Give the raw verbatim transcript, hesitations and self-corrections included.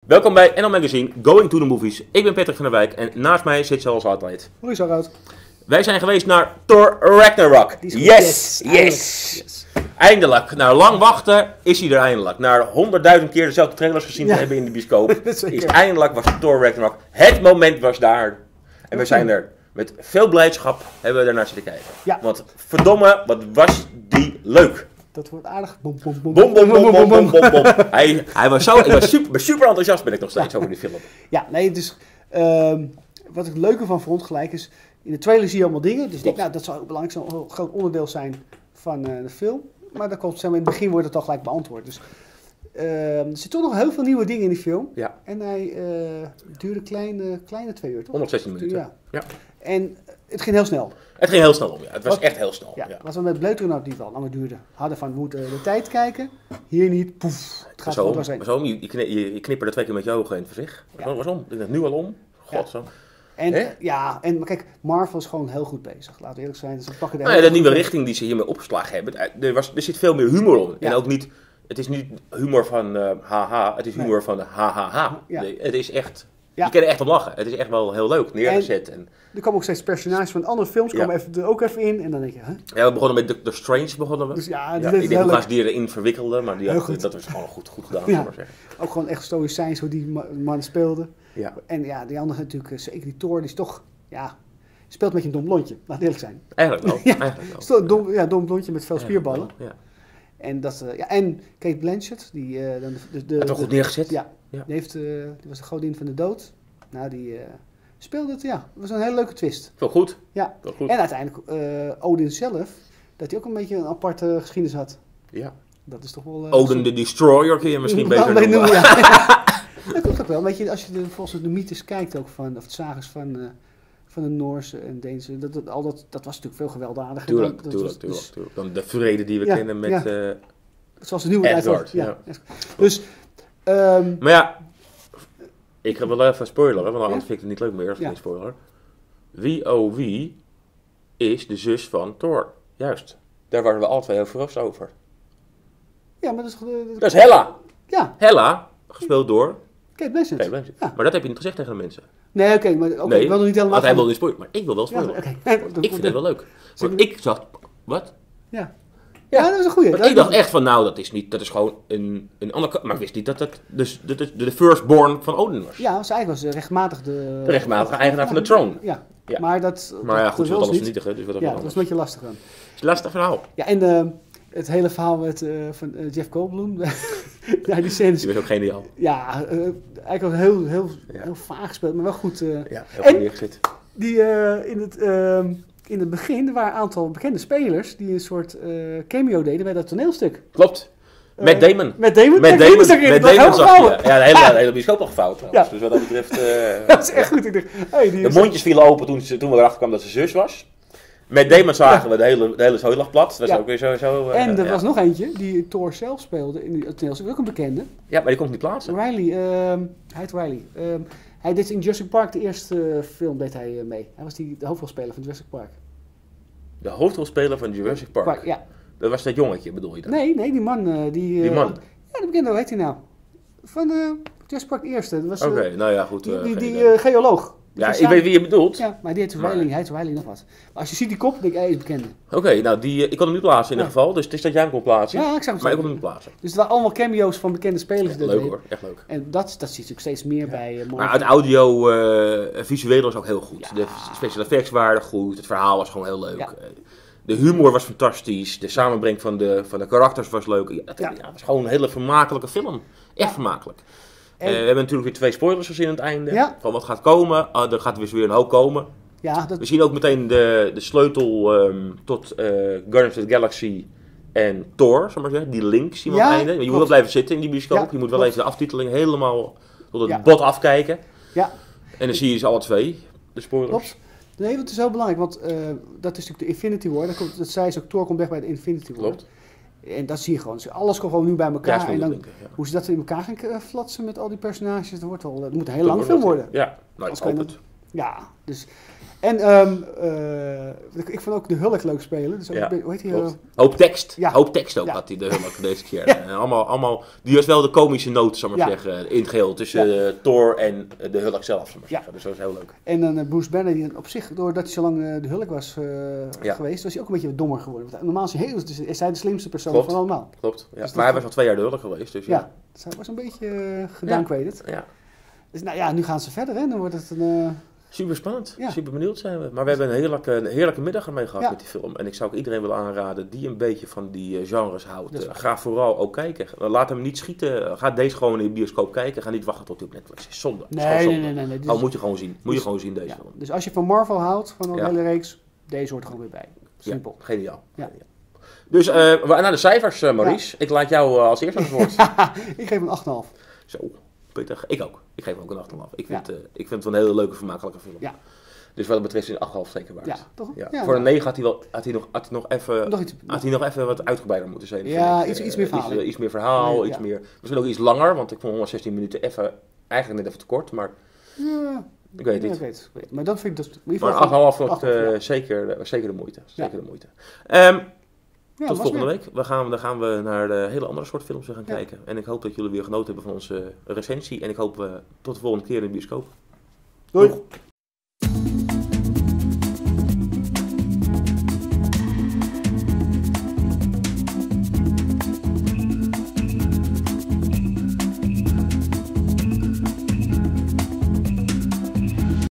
Welkom bij N L Magazine, Going to the Movies. Ik ben Patrick van der Wijk en naast mij zit zoals altijd... Hoi Sarhout. Wij zijn geweest naar Thor Ragnarok. Yes, yes, yes. yes. Eindelijk. Na lang wachten is hij er eindelijk. Na honderdduizend keer dezelfde trailers gezien te ja. hebben in de bioscoop. is het eindelijk was Thor Ragnarok. Het moment was daar. En we zijn er met veel blijdschap hebben we ernaar zitten kijken. Ja. Want verdomme, wat was die leuk. Dat wordt aardig. Bom, bom, bom, bom, bom, bom, bom, bom, bom, bom. Hij, hij was zo, ik was super, super enthousiast ben ik nog steeds over die film. Ja, nee, dus um, wat ik het leuke van vond gelijk is, in de trailer zie je allemaal dingen. Dus ik denk, nou, dat zou ook belangrijk zo'n groot onderdeel zijn van uh, de film. Maar dat komt, zeg maar, in het begin wordt het al gelijk beantwoord. Dus uh, er zitten toch nog heel veel nieuwe dingen in die film. Ja. En hij uh, duurde kleine, kleine twee uur, toch? honderdzestien minuten. Ja. ja. En het ging heel snel. Het ging heel snel om, ja. Het was wat, echt heel snel. Ja, ja. Wat we met Blade Runner die wel langer duurde, hadden van we moeten de tijd kijken. Hier niet, poef. Het gaat zo, wel heen. Zo, je, je, je knipperde twee keer met je ogen in het gezicht. Ja. Waarom? Ik denk het nu al om. God, ja. zo. En He? ja, en kijk, Marvel is gewoon heel goed bezig. Laten we eerlijk zijn. Ze pakken de, nou ja, de nieuwe richting die ze hiermee opgeslagen hebben. Er, was, er zit veel meer humor om. Ja. En ook niet, het is niet humor van uh, haha, het is humor nee. van hahaha. Ja. Nee, het is echt, ja. je kan er echt om lachen. Het is echt wel heel leuk neergezet. En, en, er komen ook steeds personages van andere films komen ja. even, er ook even in. En dan denk je, hè? Ja, we begonnen met Doctor Strange. Begonnen we. Dus ja, ja, ik denk hoe die erin verwikkelden, maar die had, dat was gewoon goed, goed gedaan. Ja. Maar zeggen. Ook gewoon echt stoïcijns hoe die man speelde. Ja. En ja, die andere natuurlijk, zeker die Thor, die is toch... Ja, speelt met je een dom blondje, laat eerlijk zijn. Eigenlijk wel. ja, eigenlijk wel. Een dom, ja, dom blondje met veel spierballen. Ja. En, dat, uh, ja, en Cate Blanchett, die... Uh, de, de, de, Had wel goed neergezet. Ja, ja. Die, heeft, uh, die was de godin van de dood. Nou, die uh, speelde het, ja. Het was een hele leuke twist. Veel goed. Ja. Veel goed. En uiteindelijk uh, Odin zelf, dat hij ook een beetje een aparte geschiedenis had. Ja. Dat is toch wel... Uh, Odin the Destroyer kun je misschien beter noemen. noemen ja. Dat klopt ook wel. Weet je, als je de, volgens de mythes kijkt ook van, of de sagas van... Uh, van de Noorse en Deense, dat, dat, al dat, dat was natuurlijk veel gewelddadiger. Tuurlijk, dat, tuurlijk, was, tuurlijk, dus, tuurlijk. Dan de vrede die we ja, kennen met... Ja. Uh, Zoals de nieuwe Edward. Ja. Ja. Dus, um, maar ja, ik ga wel even spoileren, want anders ja? vind ik het niet leuk meer als ja. geen spoiler. Wie oh wie is de zus van Thor? Juist, daar waren we alle twee heel verrast over. Ja, maar dat is... Uh, dat is Hela. Ja. Hela, gespeeld door... Cate Blanchett. Cate Blanchett. Ja. Maar dat heb je niet gezegd tegen de mensen. Nee, oké, okay, maar okay, nee, ik wil nog niet helemaal... Want hij wil niet spoilen, maar ik wil wel spoilen. Ja, okay. Ik vind het wel leuk. Want ik zag... Wat? Ja. Ja, ja, dat is een goeie. Want ik dacht echt van, nou, dat is niet... Dat is gewoon een, een andere... Maar ik wist niet dat dat dus, de, de, de firstborn van Odin was. Ja, was eigenlijk was de rechtmatige... De rechtmatige eigenaar van de troon. Ja, ja. maar dat... Maar ja, goed, ze wil alles niet. vernietigen. Dus wat ja, dat is een beetje lastig dan. Het is een lastig verhaal. Ja, en uh, het hele verhaal met, uh, van uh, Jeff Goldblum... ja, die scènes... Die was ook geniaal. Ja, uh, eigenlijk ook heel, heel, ja. heel vaag gespeeld, maar wel goed... Uh, ja, heel goed neergezet. Die uh, in het... Uh, In het begin er waren een aantal bekende spelers die een soort uh, cameo deden bij dat toneelstuk. Klopt. Uh, Matt Damon. Matt Damon. Met Damon. Met Damon zag je. Ja, de hele, ah. de hele bioscoop al gevouwd trouwens. Ja. Dus wat dat betreft... Uh, dat is echt ja. goed. Ik dacht, hey, die de mondjes vielen open toen, ze, toen we erachter kwamen dat ze zus was. Met Damon zagen ja. we de hele, de hele zooi lag plat. Dat is ja. ook weer zo... zo uh, en er ja. was nog eentje die Thor zelf speelde in het toneelstuk. Ook een bekende. Ja, maar die komt niet plaatsen. Riley. Uh, hij heet Riley. Uh, hij deed in Jurassic Park de eerste uh, film deed hij uh, mee. Hij was die, de hoofdrolspeler van Jurassic Park. De hoofdrolspeler van Jurassic Park? Park ja. Dat was dat jongetje, bedoel je dan? Nee, nee, die man. Uh, die, uh, die man? Ja, de bekende, hoe heet hij nou? Van uh, Jurassic Park eerste. Oké, uh, okay, nou ja, goed. Uh, die die, die uh, geoloog. Die ja, ik weet wie je bedoelt. Ja, maar die heet Riley, hij heet Riley nog wat. Maar als je ziet die kop, denk ik, hij is bekende. Oké, okay, nou, die, ik kon hem niet plaatsen in ja. ieder geval. Dus het is dat jij hem kon plaatsen. Ja, ik zag hem Maar ik kon hem niet plaatsen. Dus het waren allemaal cameo's van bekende spelers. Echt leuk hoor, echt leuk. En dat, dat zie je natuurlijk steeds meer ja. bij uh, Maar uit audio, uh, visueel was ook heel goed. Ja. De special effects waren goed, het verhaal was gewoon heel leuk. Ja. De humor was fantastisch, de samenbreng van de, van de karakters was leuk. Ja, het, ja. Ja, was gewoon een hele vermakelijke film. Echt ja. vermakelijk. En... Uh, we hebben natuurlijk weer twee spoilers gezien aan het einde. Ja. Van wat gaat komen. Uh, er gaat dus weer een hoop komen. Ja, dat... We zien ook meteen de, de sleutel um, tot uh, Guardians of the Galaxy en Thor, zal maar zeggen. Die link zien we ja, aan het einde. Je klopt. moet wel blijven zitten in die bioscoop. Ja, je moet wel klopt. even de aftiteling helemaal tot het ja. bot afkijken. Ja. En dan zie je ze alle twee, de spoilers. Klopt. Nee, dat is heel belangrijk, want uh, dat is natuurlijk de Infinity War. Dat, komt, dat zei ze ook, Thor komt weg bij de Infinity War. Klopt. En dat zie je gewoon. Alles komt gewoon nu bij elkaar. Ja, en dan, linken, ja. hoe ze dat in elkaar gaan flatsen met al die personages, dat, wordt wel, dat moet een hele lange film worden. Ja, nou, ik hoop het. Ja, dus... En um, uh, ik vond ook de Hulk leuk spelen. Dus ook, ja, hoe heet die? Uh... Hoop tekst. Ja. Hoop tekst ook ja. had hij de Hulk deze keer. Ja. En allemaal, allemaal, die was wel de komische noot, zal ik maar ja. zeggen, in het geheel. Tussen ja. uh, Thor en de Hulk zelf, zal ik maar ja. zeggen. Dus dat was heel leuk. En dan uh, Bruce Banner, die op zich, doordat hij zo lang uh, de Hulk was uh, ja. geweest, was hij ook een beetje dommer geworden. Want normaal is hij, heel, dus is hij de slimste persoon Klopt. van allemaal. Klopt, ja. Dus maar hij was al twee jaar de Hulk geweest. Dus ja, ja. Dus hij was een beetje uh, gedowngraded. Ja. Ja. Dus nou ja, nu gaan ze verder, hè. Dan wordt het een... Uh... Super spannend, ja. super benieuwd zijn we. Maar we hebben een heerlijke, een heerlijke middag ermee gehad ja. met die film. En ik zou ook iedereen willen aanraden die een beetje van die genres houdt. Uh, ga vooral ook kijken. Laat hem niet schieten. Ga deze gewoon in de bioscoop kijken. Ga niet wachten tot hij op Netflix is. Zonde. Nee, zonde. nee, nee. nee, nee. Dus, oh, moet je gewoon zien. Moet dus, je gewoon zien deze ja. film. Dus als je van Marvel houdt, van een ja. hele reeks, deze hoort er gewoon weer bij. Simpel. Ja, geniaal. Ja. geniaal. Dus uh, we naar de cijfers, uh, Maurice. Ja. Ik laat jou uh, als eerste aan het woord. Ik geef een acht komma vijf. Zo, pittig. Ik ook. Ik geef ook een acht komma vijf. Ik, vind, ja. uh, ik vind het wel een hele leuke, vermakelijke film. Ja. Dus wat dat betreft is een acht komma vijf zeker waard. Ja, toch? Ja. Ja, Voor een nou. negen had hij, wel, had hij nog, had hij nog even... Nog iets, had hij nog even wat uitgebreider moeten zijn. Ja, ik. iets, iets meer verhaal. Iets, iets meer verhaal, nee, iets ja. meer... Misschien ook iets langer, want ik vond honderdzestien minuten even... Eigenlijk net even te kort, maar... Ja, ik weet het ja, niet. Ik weet, ik weet. Maar dat vind ik dus... In maar acht komma vijf vond ik uh, zeker, zeker de moeite. Zeker ja. de moeite. Um, ja, tot volgende weer. week. We gaan, dan gaan we naar de hele andere soort films weer gaan ja. kijken. En ik hoop dat jullie weer genoten hebben van onze recensie. En ik hoop uh, tot de volgende keer in de bioscoop. Doei! Doei.